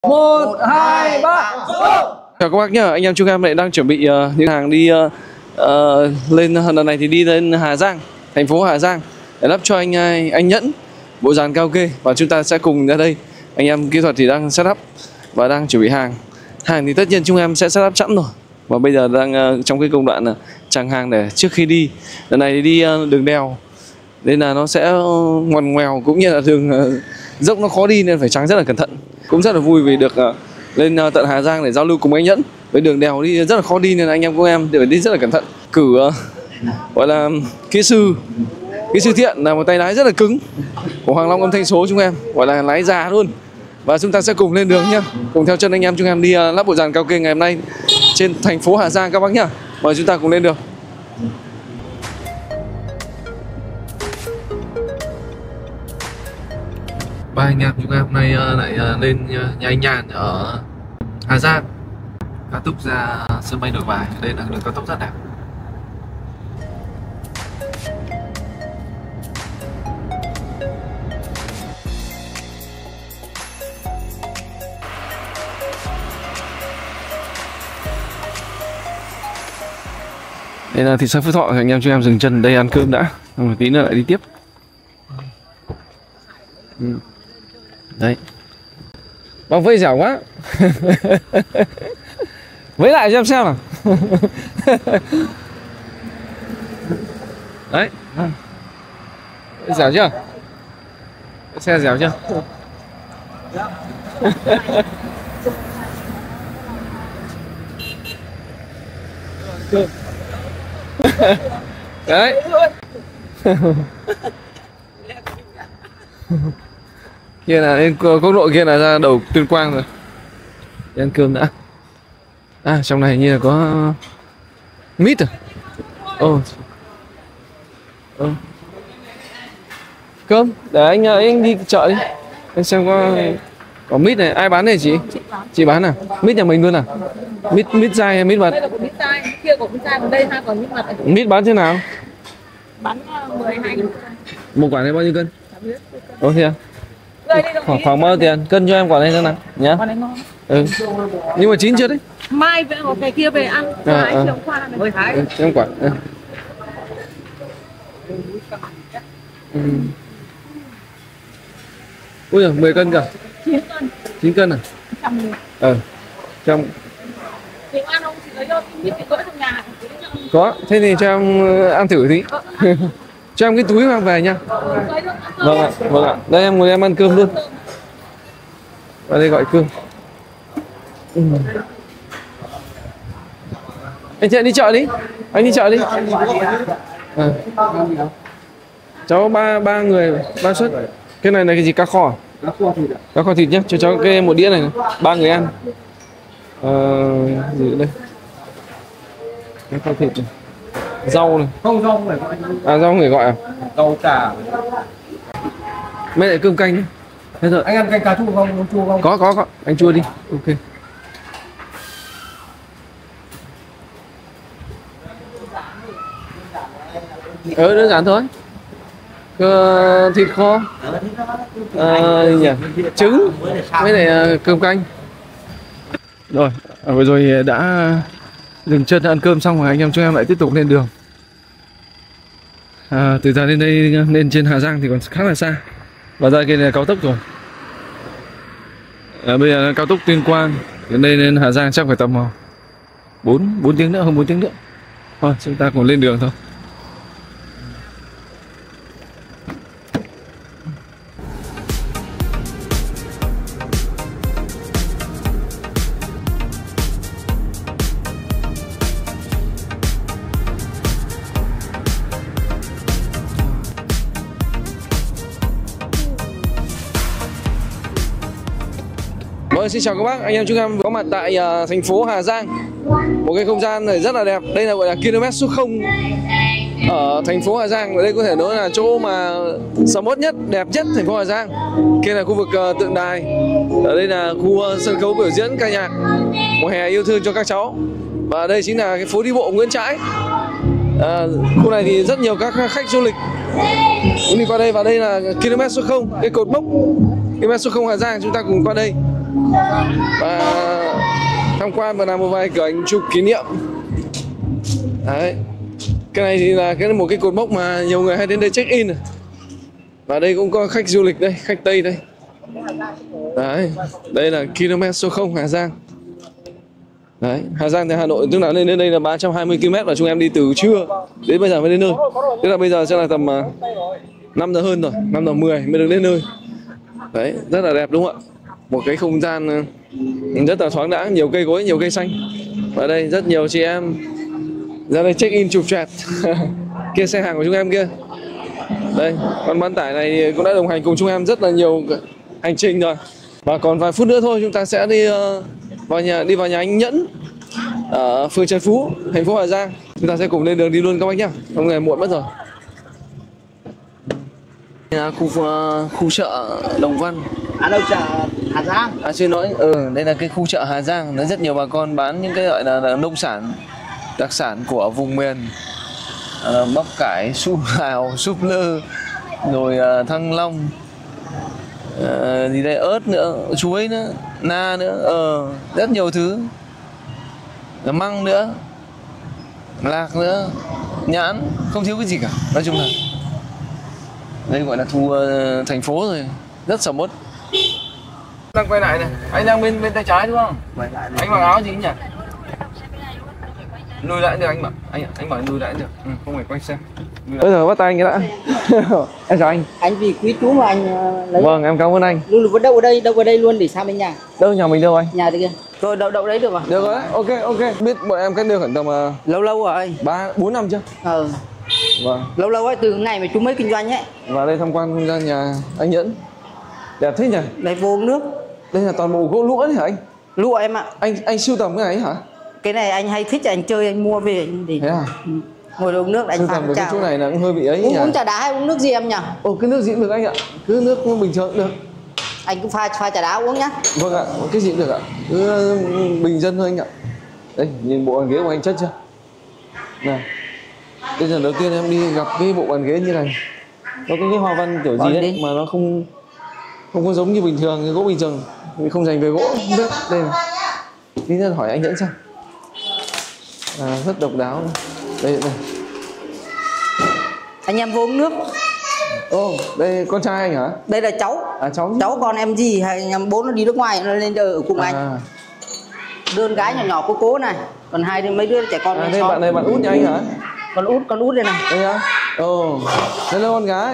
1, 2, 3, go! Chào các bác nhá, anh em chúng em lại đang chuẩn bị những hàng đi lên lần này thì đi lên Hà Giang, thành phố Hà Giang để lắp cho anh Nhẫn bộ dàn karaoke, và chúng ta sẽ cùng ra đây. Anh em kỹ thuật thì đang setup và đang chuẩn bị hàng. Hàng thì tất nhiên chúng em sẽ setup sẵn rồi, và bây giờ đang trong cái công đoạn là chằng hàng để trước khi đi. Lần này thì đi đường đèo nên là nó sẽ ngoằn ngoèo, cũng như là đường dốc nó khó đi nên phải trắng rất là cẩn thận. Cũng rất là vui vì được lên tận Hà Giang để giao lưu cùng anh Nhẫn. Với đường đèo đi rất là khó đi nên anh em của em phải đi rất là cẩn thận. Cử gọi là kỹ sư Thiện là một tay lái rất là cứng của Hoàng Long âm thanh số chúng em, gọi là lái già luôn. Và chúng ta sẽ cùng lên đường nhá, cùng theo chân anh em chúng em đi lắp bộ dàn karaoke ngày hôm nay trên thành phố Hà Giang các bác nhá. Mời chúng ta cùng lên đường. Ba anh em chúng em hôm nay lại lên nhà anh Nhàn ở Hà Giang, cao tốc ra sân bay Nội Bài. Đây là đường cao tốc rất đẹp. Đây là thị xã Phú Thọ, anh em chúng em dừng chân đây ăn cơm đã, một tí nữa lại đi tiếp. Đấy, bác vây dẻo quá. Vẫy lại cho em xem nào. Đấy, dẻo chưa? Xe dẻo chưa? Đấy. Kia là lên quốc lộ kia là ra đầu Tuyên Quang rồi. Đi ăn cơm đã. À, trong này như là có mít à? Cơm, để anh đi chợ đi. Anh xem có mít này, ai bán này chị? Chị bán à? Mít nhà mình luôn à? Mít dai hay mít mật? Đây là của mít dai, kia của mít dai, còn đây ha còn mít mật. Mít bán thế nào? Bán 12 nghìn. Một quả này bao nhiêu cân? Ồ thế à? Khoảng bao nhiêu tiền? Cân cho em quả này xem nào nhá. Quả này ngon. Ừ. Nhưng mà chín chưa đấy? Mai về một ngày kia về ăn. Chiều qua này. Em quả. Ui giời, 10 cân cả. 9 cân. 9 cân à? 100.000. Trong. Chị ăn không? Chị lấy cho mít thì gỡ trong nhà. Có, thế thì cho em ăn thử tí. Cho em cái túi mang về nha. Vâng ạ. Đây em ngồi em ăn cơm luôn. Và đây gọi cơm. Anh chị đi chợ đi. Anh đi chợ đi. Cháu ba người, 3 suất. Cái này là cái gì, cá kho à? Cá kho thịt nhá, cho cháu cái một đĩa này, 3 người ăn. Gì đây? Cá kho thịt này. Rau này. Không, rau phải gọi. À, rau người gọi à? Rau cà. Mấy lại cơm canh nhé. Thế rồi. Anh ăn canh cá chua không? Muốn chua không? Có. Anh chua đi. Ok. Đơn giản thôi. Thịt kho, trứng với lại cơm canh. Rồi, vừa rồi đã dừng chân ăn cơm xong rồi, anh em chúng em lại tiếp tục lên đường. Từ giờ lên đây, lên trên Hà Giang thì còn khá là xa, và ra kia là cao tốc rồi. Bây giờ là cao tốc Tuyên Quang, đến đây lên Hà Giang chắc phải tầm 4 tiếng nữa, hơn 4 tiếng nữa. Thôi chúng ta cùng lên đường thôi. Xin chào các bác, anh em chúng em có mặt tại thành phố Hà Giang. Một cái không gian này rất là đẹp. Đây là gọi là km số 0 ở thành phố Hà Giang. Ở đây có thể nói là chỗ mà sầm uất nhất, đẹp nhất thành phố Hà Giang. Kia là khu vực tượng đài. Ở đây là khu sân khấu biểu diễn ca nhạc mùa hè yêu thương cho các cháu. Và đây chính là cái phố đi bộ Nguyễn Trãi. Khu này thì rất nhiều các khách du lịch cũng đi qua đây. Và đây là km số 0, cái cột mốc km số 0 Hà Giang. Chúng ta cùng qua đây và tham quan và làm một vài cái ảnh chụp kỷ niệm. Đấy, cái này thì là một cái cột mốc mà nhiều người hay đến đây check in. Và đây cũng có khách du lịch đây, khách Tây đây. Đấy, đây là km số 0 Hà Giang. Đấy, Hà Giang từ Hà Nội, tức là lên đến đây là 320 km và chúng em đi từ trưa đến bây giờ mới đến nơi. Tức là bây giờ sẽ là tầm 5 giờ hơn rồi, 5 giờ 10 mới được đến nơi. Đấy, rất là đẹp đúng không ạ? Một cái không gian rất là thoáng đãng, nhiều cây cối, nhiều cây xanh. Và đây rất nhiều chị em ra đây check in chụp choẹt. Kia xe hàng của chúng em kia. Đây, con bán tải này cũng đã đồng hành cùng chúng em rất là nhiều hành trình rồi. Và còn vài phút nữa thôi chúng ta sẽ đi vào nhà anh Nhẫn ở phường Trần Phú, thành phố Hà Giang. Chúng ta sẽ cùng lên đường đi luôn các bác nhá. Hôm nay muộn mất rồi. Khu chợ Đồng Văn. đâu chợ Hà Giang. Xin lỗi, đây là cái khu chợ Hà Giang. Nó rất nhiều bà con bán những cái gọi là nông sản, đặc sản của vùng miền. Bắp cải, su hào, súp lơ, rồi thăng long, gì đây, ớt nữa, chuối nữa, na nữa, rất nhiều thứ, măng nữa, lạc nữa, nhãn, không thiếu cái gì cả. Nói chung là đây gọi là thu thành phố rồi, rất sầm uất. Đang quay lại này, anh đang bên tay trái đúng không? Anh mặc áo gì nhỉ? Lùi lại được anh bảo, anh bảo lùi lại được, không phải quay xe. Bây giờ bắt tay anh cái đã. Em chào anh. Anh vì quý chú mà anh lấy. Vâng, em cảm ơn anh. Luôn đâu ở đây luôn để sang bên nhà. Đâu nhà mình đâu anh? Nhà kia. Rồi đậu đấy được à? Được rồi, ok. Biết bọn em cách đường khoảng tầm lâu rồi. 4 năm chưa? Vâng. Lâu ấy, từ ngày mà chú mới kinh doanh ấy. Và đây tham quan không gian nhà anh Nhẫn. Đẹp thế nhỉ? Đây vô uống nước. Đây là toàn bộ gỗ lũa đấy hả anh? Lụa em ạ. Anh sưu tầm cái này hả? Cái này anh hay thích, anh chơi anh mua về để. Thế à? Ngồi uống nước anh pha chào. Cái chỗ này là cũng hơi bị ấy nhỉ? Uống trà đá hay uống nước gì em nhỉ? Cái nước gì cũng được anh ạ. Cứ nước bình thường cũng được. Anh cứ pha trà đá uống nhá. Vâng ạ, cái gì cũng được ạ. Cứ bình dân thôi anh ạ. Đây, nhìn bộ bàn ghế của anh chất chưa? Này. Bây giờ đầu tiên em đi gặp cái bộ bàn ghế như này. Nó có cái hoa văn kiểu gì đấy mà nó không có giống như bình thường, cái gỗ bình thường. Vì không dành về gỗ, không biết. Đây này. Tí nữa hỏi anh Nhẫn xem. Rất độc đáo này. Đây này. Anh em vô uống nước. Đây con trai anh hả? Đây là cháu. Cháu con em gì hay em bố nó đi nước ngoài nó lên ở cùng anh. Đơn gái nhỏ cố này. Còn mấy đứa trẻ con đây bạn này bạn út nhà anh hả? Con út đây này. Đây á? Đây là con gái.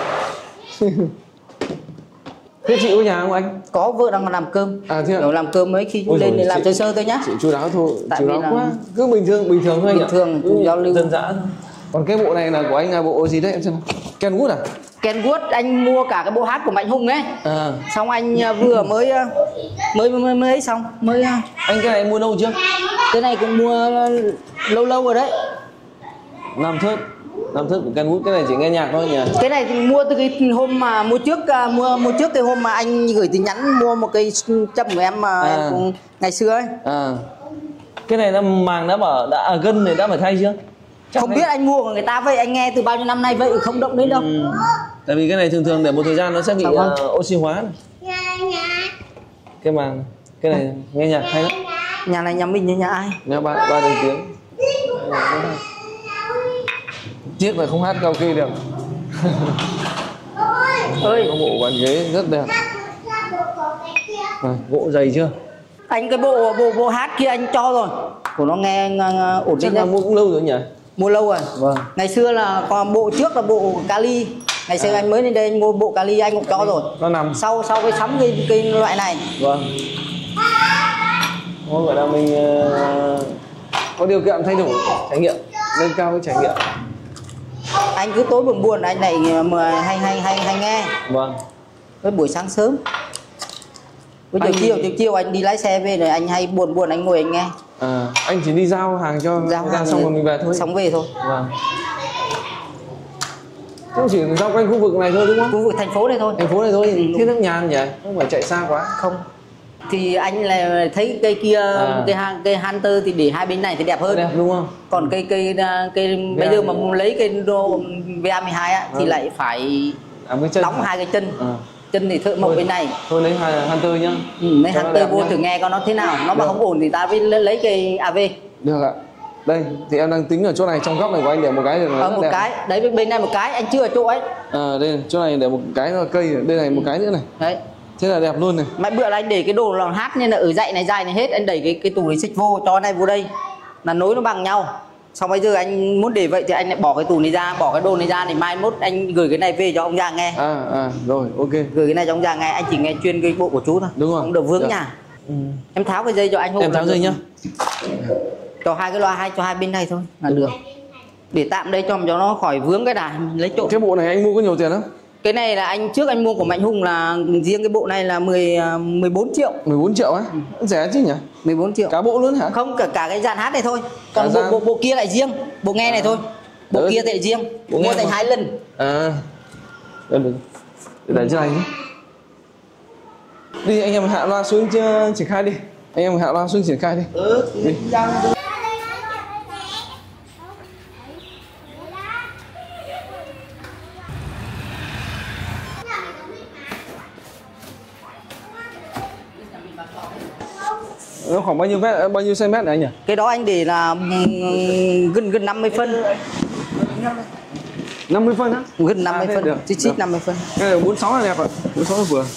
Thế chị có nhà không anh? Có, vợ đang làm cơm. Thế ạ? Làm cơm mấy khi lên để làm sơ thôi nhá. Chị chú đáo thôi, chú đáo quá. Cứ bình thường thôi anh ạ. Bình thường, giao lưu. Dân dã thôi. Còn cái bộ này là của anh là bộ gì đấy em xem. Kenwood à? Kenwood anh mua cả cái bộ hát của Mạnh Hùng ấy. Xong anh vừa mới ấy xong. Anh cái này anh mua lâu chưa? Cái này cũng mua lâu rồi đấy. Làm thớt của Kenwood, cái này chỉ nghe nhạc thôi nhỉ? Cái này thì mua từ cái hôm mà mua trước cái hôm mà anh gửi tin nhắn mua một cây châm của em mà em cũng ngày xưa ấy. Cái này màng gân này đã phải thay chưa? Không biết anh mua của người ta vậy, anh nghe từ bao nhiêu năm nay vậy không động đến đâu. Tại vì cái này thường để một thời gian nó sẽ bị oxy hóa này. Cái màng, cái này nghe nhạc hay lắm. Nhà này nhà mình như nhà ai? Nhà ba đồng tiếng. Tiếc là không hát karaoke được. Ơi, có bộ bàn ghế rất đẹp. Gỗ dày chưa? Anh cái bộ hát kia anh cho rồi. Của nó nghe ổn định. Chắc là mua cũng lâu rồi nhỉ? Mua lâu rồi. Vâng. Ngày xưa là còn bộ trước là bộ Kali. Ngày xưa anh mới lên đây anh mua bộ Kali anh cũng cho rồi. Nó nằm sau cái sắm cái loại này. Vâng. Thôi gọi là mình có điều kiện thay đổi trải nghiệm, nâng cao cái trải nghiệm. Anh cứ tối buồn anh này mà hay nghe. Vâng. Với buổi sáng sớm. Bây giờ chiều anh đi lái xe về rồi anh hay buồn anh ngồi anh nghe. Anh chỉ đi giao hàng cho giao hàng xong rồi mình về thôi. Xong về thôi. Vâng. Cũng chỉ giao quanh khu vực này thôi đúng không? Khu vực thành phố này thôi. Thành phố này thôi. Thế nước nhàn nhỉ? Không phải chạy xa quá. Không. Thì anh là thấy cây kia cây Hunter thì để hai bên này thì đẹp hơn. Đẹp đúng không? Còn cây bây giờ mà lấy cây đô VA12 á thì lại phải đóng hai cái chân. chân thì thợ mộc bên này. Thôi lấy Hunter nhá. Lấy Hunter vô thử nghe coi nó thế nào. Nó mà không ổn thì ta mới lấy cái AV. Được ạ. Đây thì em đang tính ở chỗ này, trong góc này của anh để một cái thì một đẹp. Cái đấy, bên này một cái, anh chưa ở chỗ ấy. Đây chỗ này để một cái là cây, đây này một cái nữa này. Đấy. Thế là đẹp luôn này. Mấy bữa là anh để cái đồ làm hát nên là ở dãy này dài này hết, anh đẩy cái tủ này xích vô, cho này vô đây là nối nó bằng nhau. Xong bây giờ anh muốn để vậy thì anh lại bỏ cái tủ này ra, bỏ cái đồ này ra, thì mai mốt anh gửi cái này về cho ông già nghe. Rồi ok. Gửi cái này cho ông già nghe, anh chỉ nghe chuyên cái bộ của chú thôi. Đúng rồi. Không được vướng nhà. Em tháo cái dây cho anh hộ. Em tháo dây nhá. Cho hai cái loa cho hai bên này thôi là được. Để tạm đây cho nó khỏi vướng cái đài, lấy chỗ. Cái bộ này anh mua có nhiều tiền không? Cái này là trước anh mua của Mạnh Hùng là riêng cái bộ này là 14 triệu. 14 triệu á? Rẻ chứ nhỉ? 14 triệu. Cả bộ luôn hả? Không, cả cái dàn hát này thôi. Còn bộ kia lại riêng, bộ nghe này thôi. Bộ kia thì riêng. Bộ mua thành 2 lần. Được. Để trên này nhé. Đi anh em hạ loa xuống triển khai đi. Anh em hạ loa xuống triển khai đi. Đi. Nó khoảng bao nhiêu mét, bao nhiêu cm này anh nhỉ? Cái đó anh để là gần 50 phân. 50 phân á? Gần 50 phân, chít 50 phân. Cái này 46 là đẹp ạ, 46 là vừa.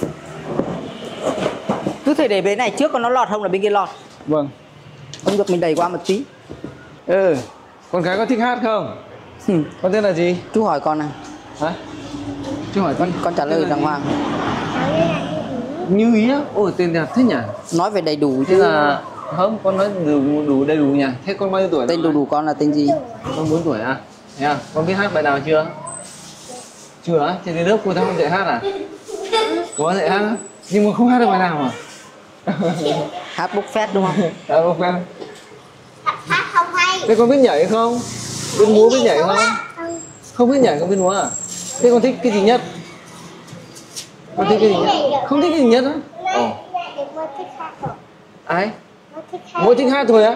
Cứ thể để bên này trước còn nó lọt không là bên kia lọt. Vâng. Không được mình đẩy qua một tí. Con gái có thích hát không? Con tên là gì? Chú hỏi con này. Hả? Chú hỏi con trả lời đàng hoàng. Như ý á? Ôi tên đẹp thế nhỉ? Nói về đầy đủ chứ. Thế là không, con nói đủ đầy đủ nhỉ? Thế con bao nhiêu tuổi? Tên đủ con là tên gì? Con 4 tuổi à? Thế à? Con biết hát bài nào chưa? Chưa á? Trên lớp cô ta không dạy hát à? Có dạy hát á? Nhưng mà không hát được bài nào à? Hát bốc phét đúng không? Hát bốc phét. Hát không hay. Thế con biết nhảy không? Biết múa biết nhảy không? Không biết nhảy không biết múa à? Thế con thích cái gì nhất? Con thích cái gì nhất? Không thích cái gì nhất á? Ai? Mỗi thích hát thôi á?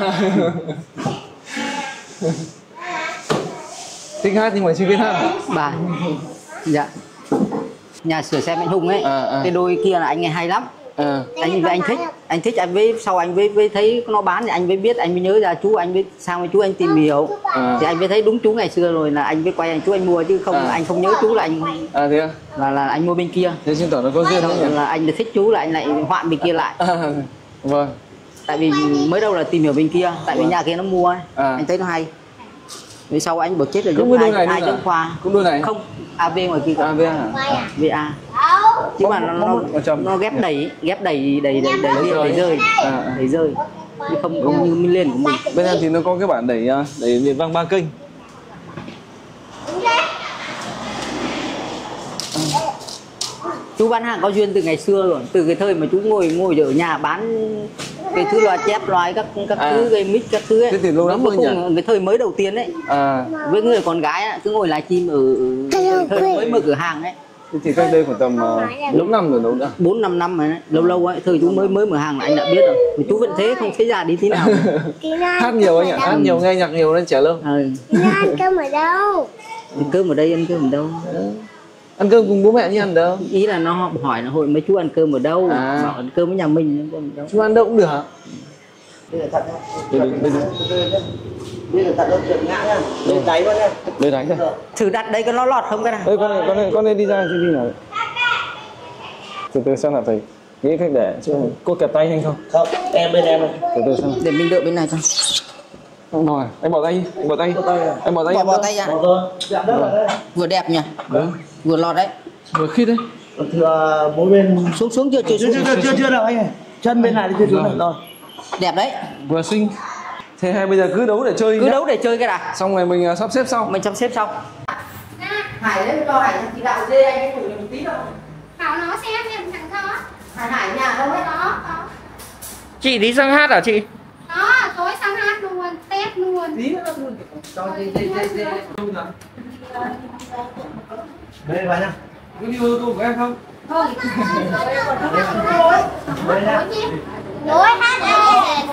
Thích hát nhưng mà chưa biết hát. Bà. Dạ. Nhà sửa xe Mạnh Hùng ấy, cái đôi kia là anh nghe hay lắm. Anh thích anh với sau anh với thấy nó bán thì anh mới biết, anh mới nhớ ra chú, anh mới sang với chú anh tìm hiểu. Thì anh mới thấy đúng chú ngày xưa rồi là anh mới quay anh chú anh mua, chứ không anh không nhớ chú là anh thế à? là anh mua bên kia. Thế xin tỏ nó có duyên không? Là anh thích chú là anh lại hoạn bên kia lại. Vâng. Tại vì mới đầu là tìm hiểu bên kia, tại vì nhà kia nó mua ấy. Anh thấy nó hay. Vì sau anh bỏ chết là giống hai giống khoa. Cũng đôi này. Không, AV ngoài kia. AV hả? VA. Chứ mà nó ghép đẩy rơi. Đẩy rơi. Chứ không như lên của mình. Bên em thì nó có cái bản đẩy điện vang 3 kênh. Chú bán hàng có duyên từ ngày xưa rồi, từ cái thời mà chú ngồi ở nhà bán cái thứ loa chép loa các thứ gây mic các thứ ấy. Thế thì lâu lắm rồi nhỉ? Cái thời mới đầu tiên ấy. Với người con gái ấy, cứ ngồi livestream ở thời mới mở cửa hàng ấy. Thế thì cách đây khoảng tầm lâu năm rồi đâu nữa? 4-5 năm rồi đấy, lâu ấy, thời chú mới mở hàng là anh đã biết rồi. Mà chú vẫn thế, không thấy già đi tí nào. Hát nhiều anh ạ, hát nhiều nghe nhạc nhiều nên trẻ lâu. Ăn cơm ở đâu? Ăn cơm ở đây, ăn cơm ở đâu? Ăn cơm cùng bố mẹ như ăn đâu? Ý là nó hỏi là hội mấy chú ăn cơm ở đâu? Bảo ăn cơm với nhà mình, ăn cơm ở đâu? Chú ăn đâu cũng được hả? Đây là thật nhá. Đây là thật đâu, trượt ngã nhá. Lên đáy luôn nhá. Lên đáy rồi. Thử đặt đây có nó lọt không cái này? Ê, con này đi ra chứ đi nào. Từ từ xem là phải nghĩ cách để chứ cô kẹp tay anh không? Không, em bên em này. Từ từ xem. Để mình đợi bên này thôi. Không rồi, anh bỏ tay, anh bỏ tay. Anh bỏ tay. Bỏ tay ra. Vừa đẹp nhỉ? Vừa lọt đấy. Vừa khít đấy. Còn thừa mỗi bên Xuống chưa? chưa đâu anh ơi. Chân bên này thì chưa xuống được rồi. Đẹp đấy. Vừa xinh. Thế hay bây giờ cứ đấu để chơi. Cứ đấu để chơi cái nào. Xong rồi mình sắp xếp sau. Mình sắp xếp xong. Hải đấy cho Hải chỉ đạo dê anh cái một tí đâu. Bảo nó xem em thằng đó. Hải nhà đâu hết đó. Chị đi sang hát hả chị? Đó, tối sang hát luôn, test luôn. Tí nữa luôn. Cho dê. Đây vào nhá. Có đi ô tô của em không? Thôi. Đối hát đây.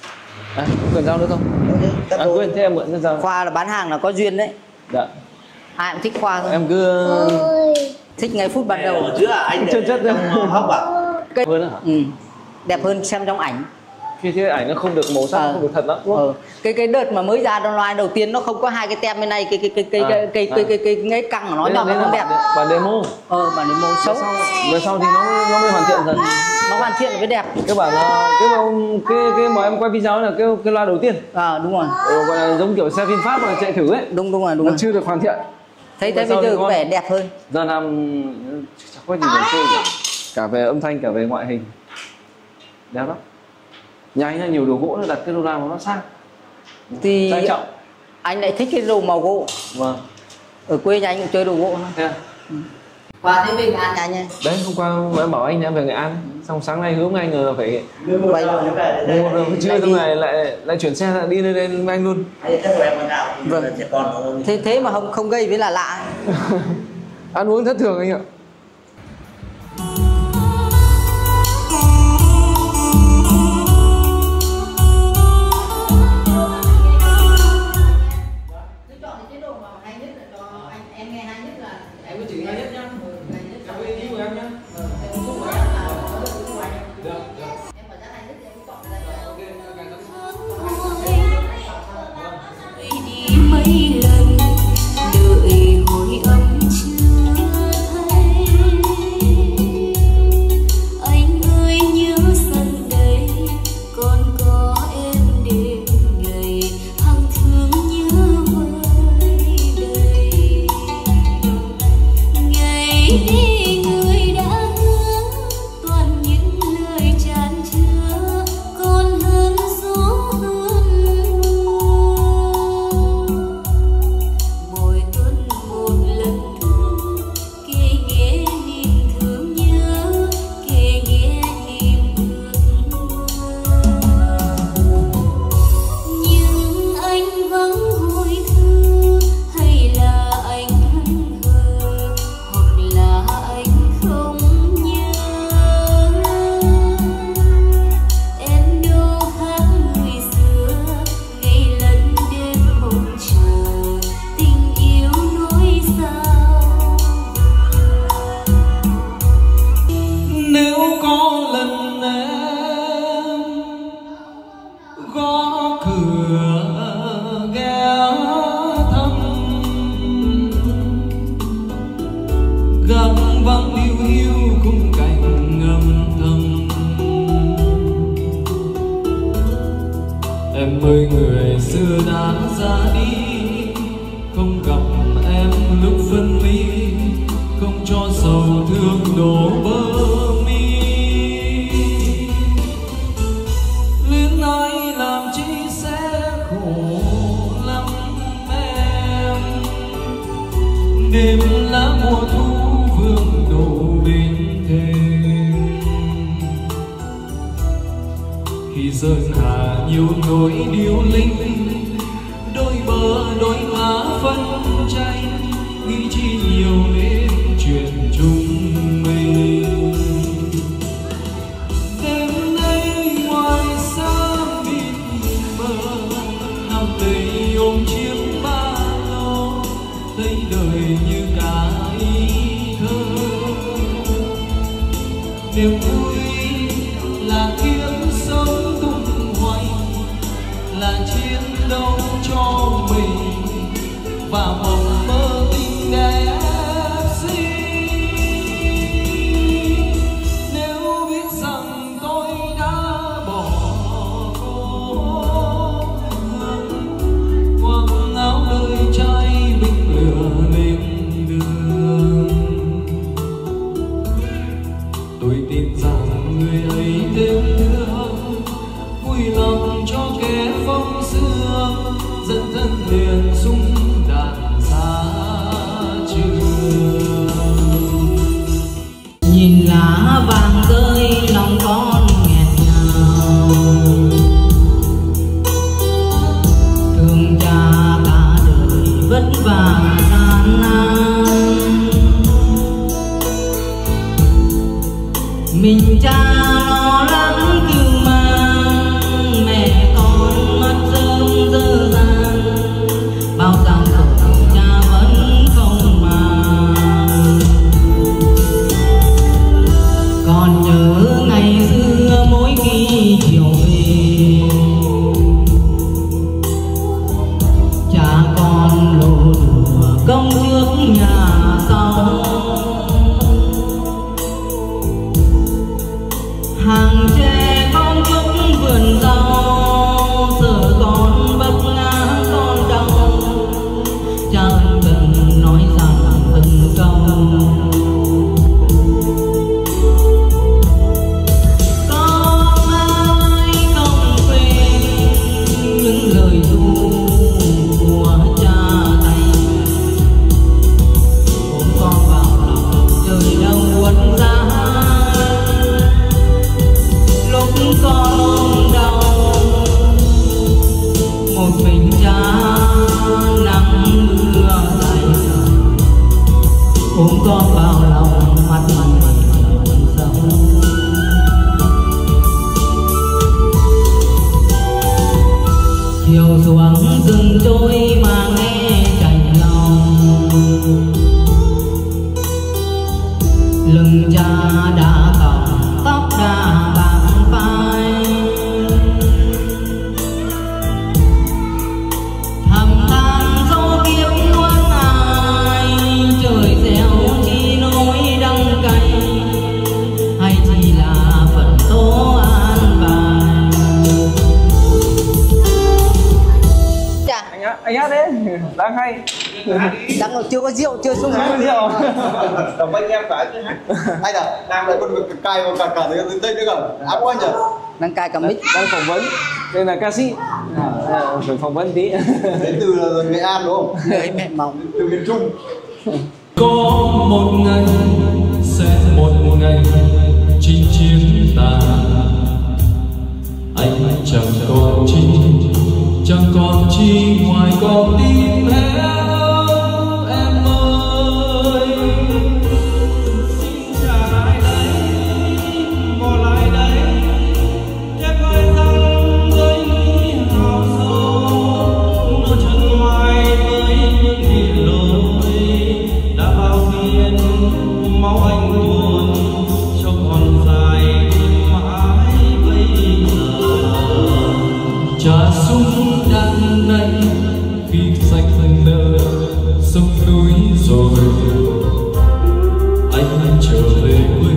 Cần dao nữa không? Quên, thế em mượn con dao. Khoa là bán hàng là có duyên đấy. Dạ. Ai cũng thích Khoa thôi. Em cứ Thích ngay phút ban đầu. Ở giữa anh chân chất ra hóc à? Cái... hơn hả? Đẹp hơn xem trong ảnh. Khi ảnh nó không được màu sắc, không được thật lắm. Cái đợt mà mới ra online đầu tiên nó không có hai cái tem bên này, cái căng của nó là nó không đẹp. Bản demo. Bản demo xấu. Về sau thì nó mới hoàn thiện dần. Nó hoàn thiện mới đẹp. Cái bản cái mà em quay video là cái loa đầu tiên. Đúng rồi. Gọi là giống kiểu xe VinFast mà chạy thử ấy. Đúng rồi. Nó chưa được hoàn thiện. Thấy bây giờ có vẻ đẹp hơn. Giờ làm chẳng có gì để chơi cả về âm thanh cả về ngoại hình. Đẹp lắm. Nhà anh là nhiều đồ gỗ, nó đặt cái đồ nào mà nó sang thì sang trọng. Anh lại thích cái đồ màu gỗ. Vâng. Ở quê nhà anh cũng chơi đồ gỗ thôi. Qua thế về Nghệ An nhà anh. Đấy, hôm qua mà em bảo anh em về Nghệ An, xong sáng nay hướng anh là phải quay mua chưa xong này lại chuyển xe lại đi lên với anh luôn. Vâng. Thế mà không gây với là lạ. Ăn uống thất thường anh ạ. Em ơi người xưa đã ra đi, không gặp em lúc phân ly, không cho sầu thương đổ bờ mi. Luyến ái làm chi sẽ khổ lắm em, đêm lá mùa thu vương đổ bên thềm. Khi sơn hà nhiều nỗi điêu linh, đôi bờ đôi má phân tranh, nghĩ chi nhiều đến chuyện chung mình. Đêm nay ngoài xa mịt mờ, hàm đầy ôm chiếc ba lô, thấy đời như cả ý thơ. Niềm vui là kiếp sống tung hoành, là chiến đấu cho mình và mộng mơ tình đẹp xinh. Nếu biết rằng tôi đã bỏ cô hương, quăng áo đời trai mình lửa lên đường, tôi tin rằng người ấy thêm thương, vui lòng cho kẻ phong sương, dẫn thân liền sung đàn xa trường. Nhìn lá vàng rơi lòng con nghẹn ngào, thương cha cả đời vất vả gian nan. Mình cha lo lắng cứu mang, mẹ con mất sớm dơ dàng, bao gian khổ cha vẫn không hàng tre con chúc vườn rau, giờ con vấp ngã con đau, chẳng cần nói rằng từng câu. Con ơi không quên những lời ru của cha thầy, ôm con vào lòng trời đâu buồn ra. Lúc con đau một mình cha nắng mưa dày, ôm con vào lòng mắt mình sâu. Chiều xuống rừng trôi mà nghe chạnh lòng, lưng cha đã còng tóc đã bạc phai. Thầm than dấu kiếp muôn ai, trời gieo chi nỗi đắng cay, hay chỉ là phận số an bài. Dạ. Anh hát đấy, đang hay. Đang rồi, chưa có rượu, chưa sung Rượu. Đồng anh em phải chứ hát. Anh à, đang lại con việc cài vào cả đây nữa cả. Áp quá nhỉ. đang cài cả mic. Đang phỏng vấn. Đây là ca sĩ. Phải phỏng vấn tí. Đến từ Nghệ An đúng không? Người mẹ mong. Từ miền Trung. Có một ngày sẽ một ngày chinh chiến tàn, anh chẳng còn chi, chẳng còn chi ngoài con tim héo em ơi. Xin trả lại đây, bỏ lại đây, em ơi rằng với hào sâu, nó chân ngoài với những địa lối đã bao phiền máu anh tuôn cho còn dài mãi bây giờ. Cha súng đạn này khi sạch nợ sông núi rồi, anh trở về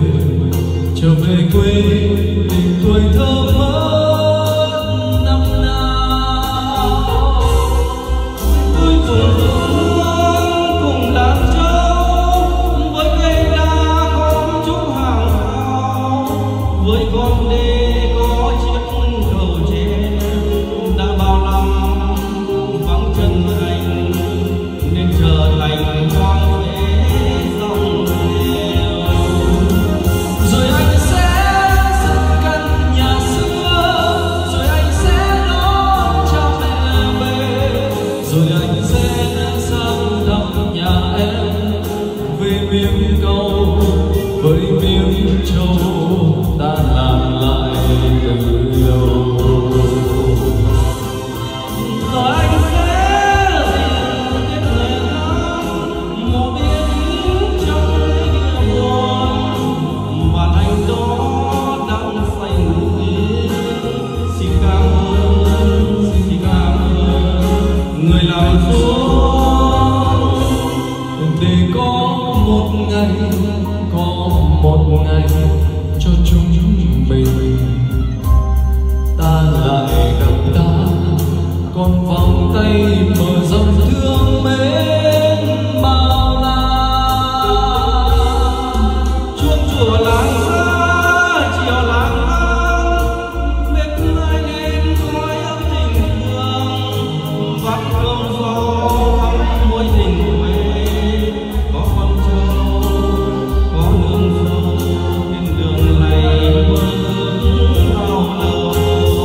quê tình tuổi thơ mất năm nào. Tôi cùng đàn trâu với cây đa con trúc hàng ao, với con đê có chiếc cầu tre đã bao năm vắng chân anh nên trở thành hoang phế dòng nghèo. Rồi anh sẽ dựng căn nhà xưa, rồi anh sẽ đón cha mẹ về, rồi anh sẽ sang thăm nhà em về miếng câu với miếng trâu ta làm lại từ đầu. Rồi anh sẽ dìu tiết lời hát một tiếng trong nghĩa buồn, và anh đó đang say ngủ. Xin cảm ơn người làm xuống để có một ngày cho chúng mình ta lại gặp ta, còn vòng tay mở rộng thương mến bao la. Chuông chùa làng xa chiều làng vang, bếp ai lên khói ấm tình thương, vắt cơm gió thắm môi tình quê. Có con trâu có nương dâu trên đường này mơ ước bao lâu.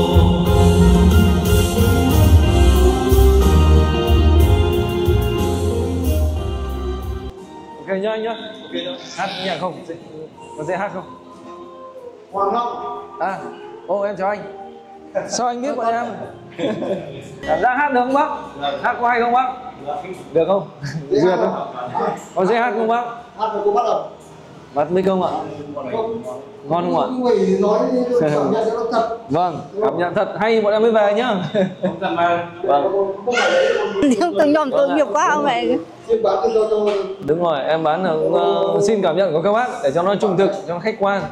Ok nhá anh nhá. Hát nhạc không? Có dễ hát không? Hoàng Long. À, ô em chào anh. Sao anh biết bọn em? Cảm giác hát được không bác? Hát có hay không bác? Được không? Duyệt không? Có dễ hát không bác? Hát với cô bắt đầu. Bắt mấy công ạ? Ngon không ạ? Người nói cảm nhận nó thật. Vâng, cảm nhận thật hay bọn em mới về nhá. Vâng. Từng nhóm tội nghiệp quá ông mẹ. Đúng rồi, em bán là xin cảm nhận của các bác để cho nó trung thực, cho nó khách quan.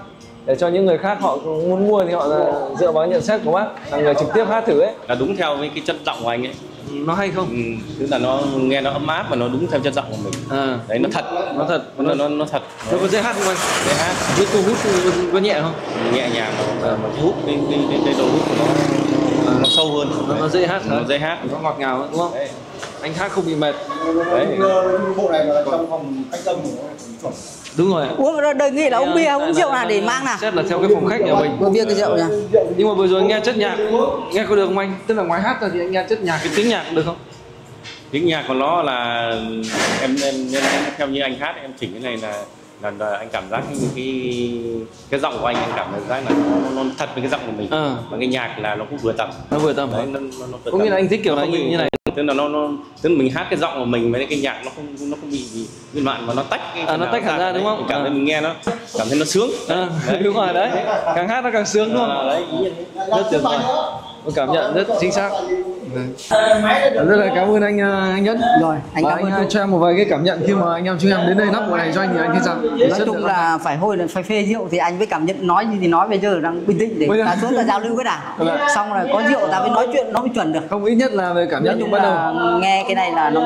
để cho những người khác họ muốn mua thì họ là dựa vào nhận xét của bác là người trực tiếp hát thử ấy. Là đúng theo với cái chất giọng của anh ấy. Nó hay không? Tức là nó nghe nó ấm áp và nó đúng theo chất giọng của mình. Đấy, nó thật, nó thật. Nó có dễ hát không anh? Dễ hát. Cái thu hút có nhẹ không? Nhẹ nhàng, nó hút cái đầu hút của nó sâu hơn. Nó dễ hát. Nó dễ hát, nó ngọt ngào đúng không? Đấy. Anh hát không bị mệt. Đấy. Bộ này là trong phòng cách âm của nó chuẩn. Đúng rồi. Uống đơn nghị là uống bia uống rượu nào để mang nào. Xét là theo cái phòng khách nhà mình. Uống bia cái rượu nha. Nhưng mà vừa rồi nghe chất nhạc nghe có được không anh? Tức là ngoài hát rồi thì anh nghe chất nhạc, cái tiếng nhạc được không? Tiếng nhạc của nó là em theo như anh hát em chỉnh cái này là anh cảm giác cái giọng của anh cảm giác là nó thật với cái giọng của mình. Và cái nhạc là nó cũng vừa tầm. Nó vừa tầm. Đấy, nó có nghĩa là anh thích kiểu này như này. Tức là tức là mình hát cái giọng của mình với cái nhạc nó không bị biên đoạn mà nó tách nó tách hẳn ra đúng không? Cảm thấy mình nghe nó cảm thấy nó sướng. Đúng rồi đấy. Càng hát nó càng sướng đúng không? Đấy, rất tuyệt vời. Tôi cảm nhận rất chính xác. Rất là cảm ơn anh Nhẫn. Rồi, anh cho em một vài cái cảm nhận khi mà anh em chúng em đến đây lắp bộ này cho anh thì anh thấy sao? Nói chung là phải phê rượu thì anh mới cảm nhận, nói gì thì nói, bây giờ đang bình tĩnh để ta xuống ta giao lưu với đảng. Xong rồi có rượu ta mới nói chuyện nó mới chuẩn được. Không, ít nhất là về cảm nhận lúc ban đầu. Nghe cái này là nó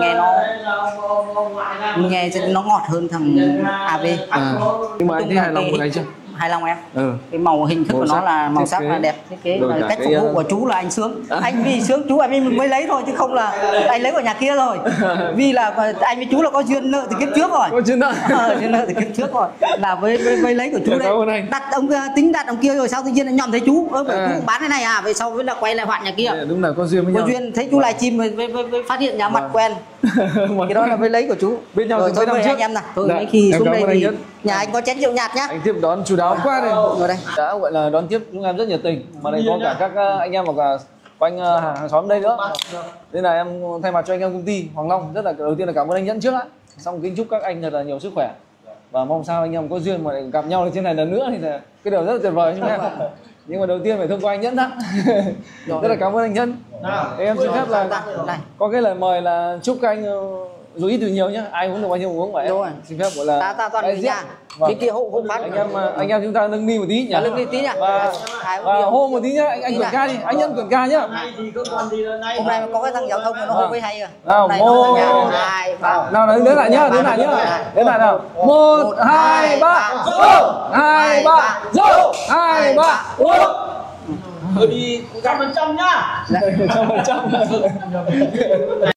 nghe nó ngọt hơn thằng AV. Nhưng mà anh thấy hài lòng bộ này chưa? Hài lòng em. Cái màu hình thức của nó là màu sắc là đẹp, thiết kế và cách phục vụ của chú là anh sướng. Anh vì sướng chú anh mới lấy thôi chứ không là anh lấy của nhà kia rồi. Vì là anh với chú là có duyên nợ từ kiếp trước rồi. Có duyên nợ. Duyên nợ từ kiếp trước rồi. Là với lấy của chú đấy. Đặt ông tính đặt ông kia rồi sao tự nhiên nhầm thấy chú. Chú bán cái này à, về sau với là quay lại hoạn nhà kia. Đúng là có duyên với nhau. Có duyên thấy chú livestream với phát hiện nhà mặt quen. Cái đó là với lấy của chú. Bên nhau rồi thôi anh em nào. Thôi mấy khi xuống đây thì nhà anh có chén rượu nhạt nhá. Anh tiếp đón chú đáo quá đây. Ngồi đây. Đã gọi là đón tiếp chúng em rất nhiệt tình, mà đây có cả các anh em và anh hàng xóm đây nữa, nên là em thay mặt cho anh em công ty Hoàng Long rất là đầu tiên là cảm ơn anh Nhẫn trước đã, xong kính chúc các anh thật là nhiều sức khỏe và mong sao anh em có duyên mà gặp nhau trên này lần nữa thì là cái điều rất là tuyệt vời chúng em. Nhưng mà đầu tiên phải thông qua anh Nhẫn đã. Rất là cảm ơn anh Nhẫn. Em xin phép là có cái lời mời là chúc các anh dù ít dù nhiều nhá, ai uống được bao nhiêu uống vậy. Xin phép gọi là ta toàn người nhà. Cái kia hộ phát anh em chúng ta nâng ly một tí nhỉ. Nâng ly tí nhỉ. Và hô một tí nhá, anh Quẩn ca đi, anh Nhẫn Quẩn ca nhá. Hôm nay có cái thằng giao thông nó hô với hay rồi. Nào, 1 2 3. Nào đến lại nhá, đến lại nhá. Đến lại nào. 1 2 3. 2 3. 2 3. Đi 100% nhá. 100%.